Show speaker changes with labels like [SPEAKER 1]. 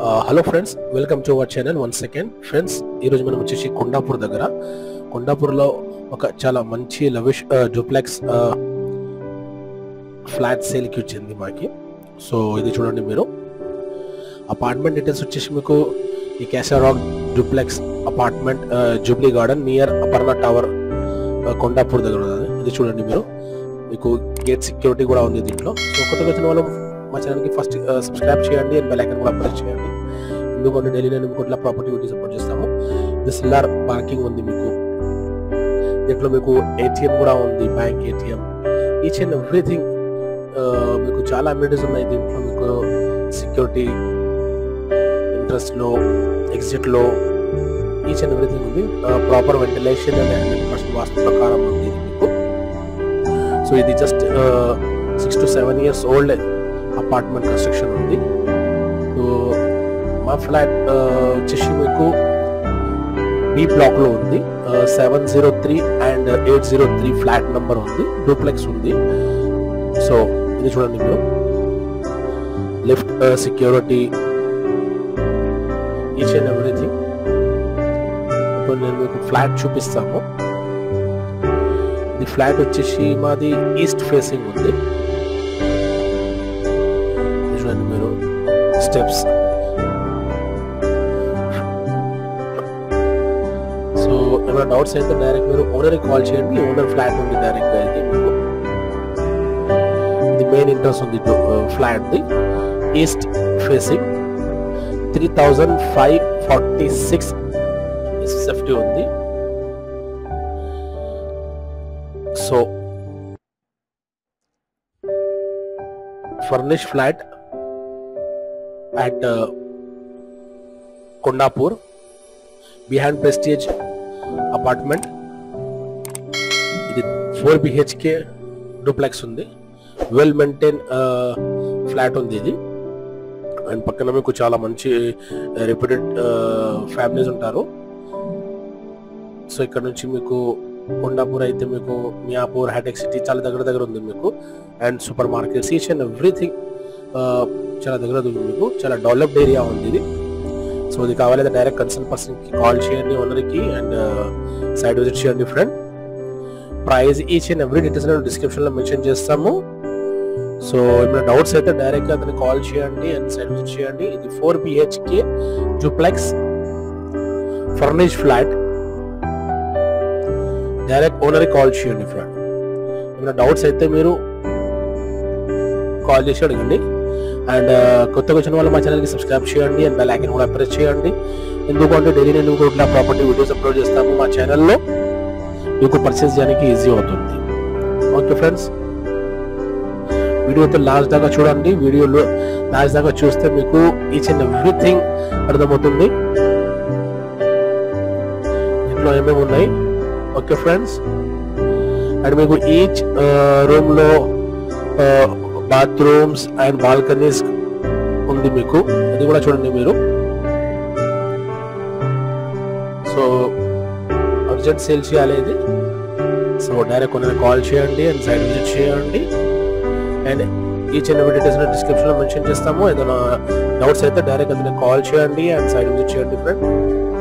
[SPEAKER 1] Hello friends, welcome to our channel once second. Friends, ఈరోజు మనం వచ్చేసి కొండాపూర్ దగ్గర, కొండాపూర్లో ఒక చాలా మంచి లవిష్ డూప్లెక్స్ ఫ్లాట్ సేల్కి వచ్చింది మాకి. సో ఇది చూడండి మీరు. అపార్ట్మెంట్ డీటెయిల్స్ వచ్చేసి మీకు ఈ క్యాసారాక్ duplex apartment Jubilee garden near Aparna tower Kondapur దగ్గర ఉన్నది. ఇది చూడండి మీరు. మీకు గేట్ సెక్యూరిటీ కూడా ఉంది దీంట్లో. సో కొత్తగా వచ్చిన వాళ్ళు మా ఛానల్కి ఫస్ట్ సబ్స్క్రైబ్ చేయండి అండ్ బెల్ ఐకాన్ కూడా ప్రెస్ చేయండి. ఎందుకంటే డైలీ నేను మీకు ఇట్లా ప్రాపర్టీ వీడియోస్ అప్లోడ్ చేస్తాము. ఇది సిల్లార్ పార్కింగ్ ఉంది మీకు. దీంట్లో మీకు ఏటీఎం కూడా ఉంది, bank ATM, each and everything. మీకు చాలా అమ్యూనిటీస్ ఉన్నాయి దీంట్లో. మీకు సెక్యూరిటీ, ఇంట్రెస్ట్ లో, ఎగ్జిట్ లో, ఈచ్ అండ్ ఎవ్రీథింగ్ ఉంది. ప్రాపర్ వెంటిలేషన్ అండ్ 100% వాస్తు ప్రకారం ఉంది ఇది మీకు. సో ఇది just 6 to 7 years old apartment construction ఉంది. సో మా ఫ్లాట్ వచ్చేసి మీకు బి బ్లాక్ లో ఉంది. 703 అండ్ 803 ఫ్లాట్ నంబర్ ఉంది. డూప్లెక్స్ ఉంది. సో ఇది చూడండి మీరు. Lift, security, each and everything. ఇప్పుడు నేను మీకు ఫ్లాట్ చూపిస్తాము. ఇది ఫ్లాట్ వచ్చేసి మాది ఈస్ట్ ఫేసింగ్ ఉంది. చూడండి మీరు. స్టెప్స్. సో ఏమైనా డౌట్స్ అయితే డైరెక్ట్ మీరు ఓనర్ కాల్ చేయండి. ఓనర్ ఫ్లాట్ ఉంది డైరెక్ట్ గా. అయితే మీకు ఇది మెయిన్ ఇంట్రెస్ట్ ఉంది ఫ్లాట్ ది. ఈస్ట్ ఫేసింగ్ 3546 SFT ఉంది. So furnished flat at Kondapur behind Prestige apartment. ఇది 4 BHK డూప్లెక్స్ ఉంది. వెల్ మెయింటైన్ ఫ్లాట్ ఉంది ఇది. అండ్ పక్కన మీకు చాలా మంచి రెప్యూటెడ్ ఫ్యామిలీస్ ఉంటారు. సో ఇక్కడ నుంచి మీకు కొండాపూర్ అయితే మీకు మియాపూర్, హైటెక్ సిటీ చాలా దగ్గర ఉంది మీకు. And supermarkets, each and everything చాలా దగ్గర ఉంది మీకు. చాలా డెవలప్డ్ ఏరియా ఉంది ఇది. సో ఇది కావాలంటే డైరెక్ట్ కన్సర్న్ పర్సన్ కి కాల్ చేయండి, ఓనర్కి, అండ్ సైట్ విజిట్ చేయండి friend. Price, each and every details నేను డిస్క్రిప్షన్ లో మెన్షన్ చేస్తాము. సో ఏమైనా డౌట్స్ అయితే డైరెక్ట్ గా అతన్ని కాల్ చేయండి అండ్ సైట్ విజిట్ చేయండి. ఇది 4 BHK duplex furnished flat. Direct owner call చేయండి ఫ్రెండ్. ఏమైనా డౌట్స్ అయితే మీరు కాల్ చేసి అడగండి. అండ్ కొత్తగా వచ్చిన వాళ్ళు మా ఛానల్కి సబ్స్క్రైబ్ చేయండి అండ్ బెల్ ఐకాన్ కూడా ప్రెస్ చేయండి. ఎందుకంటే డైలీ నేను ఇట్లా ప్రాపర్టీ వీడియోస్ అప్లోడ్ చేస్తాము మా ఛానల్లో. మీకు పర్చేస్ చేయడానికి ఈజీ అవుతుంది. ఓకే ఫ్రెండ్స్, వీడియోతో లాస్ట్ దాకా చూడండి. వీడియోలో లాస్ట్ దాకా చూస్తే మీకు ఈచ్ అండ్ ఎవ్రీథింగ్ అర్థమవుతుంది ఇంట్లో ఏమేమి ఉన్నాయి. ఓకే ఫ్రెండ్స్, అండ్ మీకు ఈచ్ రూమ్ లో బాత్రూమ్స్ అండ్ బాల్కనీస్ ఉంది మీకు. అది కూడా చూడండి మీరు. సో అర్జెంట్ సేల్ చేయాలి ఇది. సో డైరెక్ట్ కొన్ని కాల్ చేయండి అండ్ సైట్ విజిట్ చేయండి. And each and every details description లో మెన్షన్ చేస్తాము. ఏదైనా డౌట్స్ అయితే డైరెక్ట్ అతను కాల్ చేయండి అండ్ సైట్ విజిట్ చేయండి ఫ్రెండ్.